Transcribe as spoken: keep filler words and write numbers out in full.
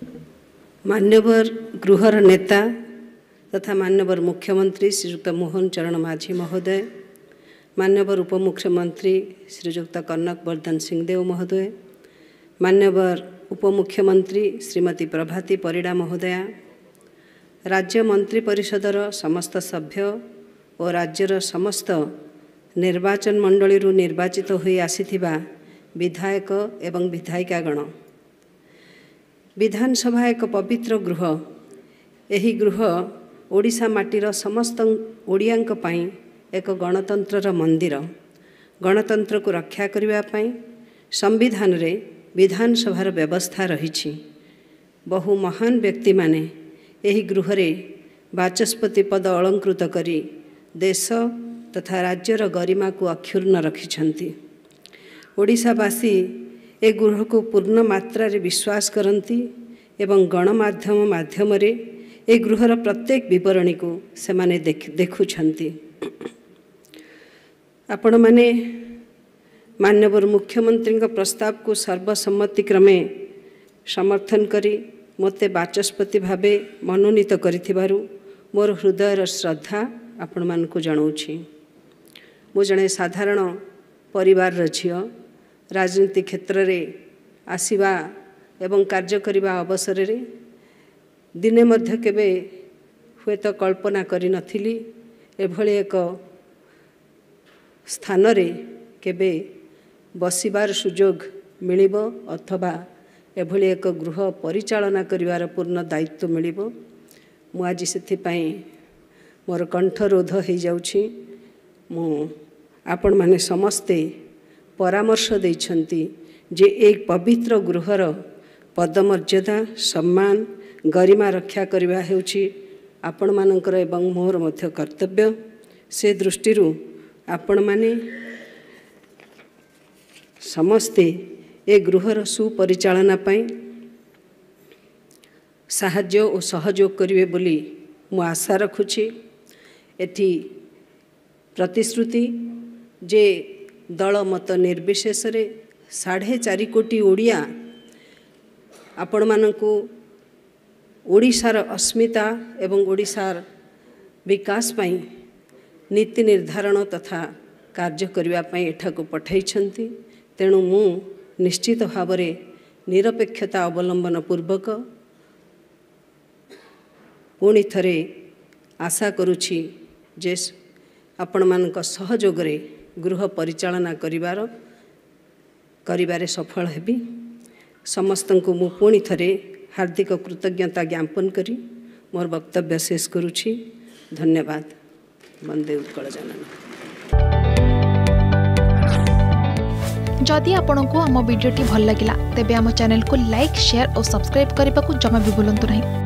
मान्यवर गृहर नेता तथा मान्यवर मुख्यमंत्री श्रीयुक्त मोहन चरण माझी महोदय, मान्यवर उपमुख्यमंत्री श्रीयुक्त कनक वर्धन सिंहदेव महोदय, मान्यवर उपमुख्यमंत्री श्रीमती प्रभाती परिडा महोदया, राज्य मंत्री परिषदर समस्त सभ्य और राज्यर समस्त निर्वाचन मंडली निर्वाचित होई आसीथिबा विधायक एवं विधायिकागण, विधानसभा एक पवित्र गृह। एही गृह ओडिशा माटीर समस्त ओडियांक पई एक गणतंत्रर मंदिर। गणतंत्र को रक्षा करिबा पई संविधान रे विधानसभार व्यवस्था रहिछि। बहु महान व्यक्ति माने एही गृह रे बाचस्पति पद अलंकृत करी देश तथा राज्यर गरिमा को अक्षुण्ण रखिछन्ति। ओडिशावासी ए गृह को पूर्ण मात्रा रे विश्वास करती एवं गणमाध्यम माध्यम रे ए गृहर प्रत्येक विवरणी को से माने देख देखुछन्ति। आपण माने मान्यवर मुख्यमंत्री प्रस्ताव को सर्वसम्मति क्रमे समर्थन करी मते बाचस्पति भावे मनोनीत करिथिबारु मोर हृदयर श्रद्धा आपण मान को जणाउछि। मो जणे साधारण परिवार झियो राजनीति क्षेत्र रे आसीबा एवं कार्य करिबा अवसर रे दिने मध्य केबे हुए तो कल्पना करि नथिली एभली एक स्थान रे केबे बसिबार सुजोग मिलिबो अथवा एभली एक गृह परिचालना करिवार पूर्ण दायित्व मिलिबो। मु आज सेथि पई मोर कंठरोध हो जाउछि। मु आपण माने समस्ते परामर्श देइछन्ति जे एक पवित्र गृहर पदमर्यादा सम्मान गरिमा रक्षा करिबा हेउछि आपण मानकर एवं मोर मध्य कर्तव्य। से दृष्टि आपण माने समस्ते ए गृहर सुपरिचालना पई साहाय्य और सहयोग करिवे बोली मु आशा रखुछि। एठी प्रतिश्रुति जे दल मत निर्विशेष रे साढ़े चारि कोटी ओडिया आपण मानकु ओडिशार अस्मिता एवं ओडिशार विकास पई नीति निर्धारण तथा कार्य करिवा पई एठाकु पठाइछन्ति। तेणु मु निश्चित भाव रे निरपेक्षता अवलंबन पूर्वक पुणी थरे आशा करुछि जे आपण मानक सहयोग रे गृह परिचालना करिवार करिवारे सफल हेबी। समस्तंको मु पुणी थरे हार्दिक कृतज्ञता ज्ञापन करी मोर वक्तव्य शेष करुछि। धन्यवाद। वंदे उत्कल जननी। जदि आपंक आम भिडी भल लगा तेब आम चैनल को लाइक शेयर और सब्सक्राइब करने को जमा भी भूलु नहीं।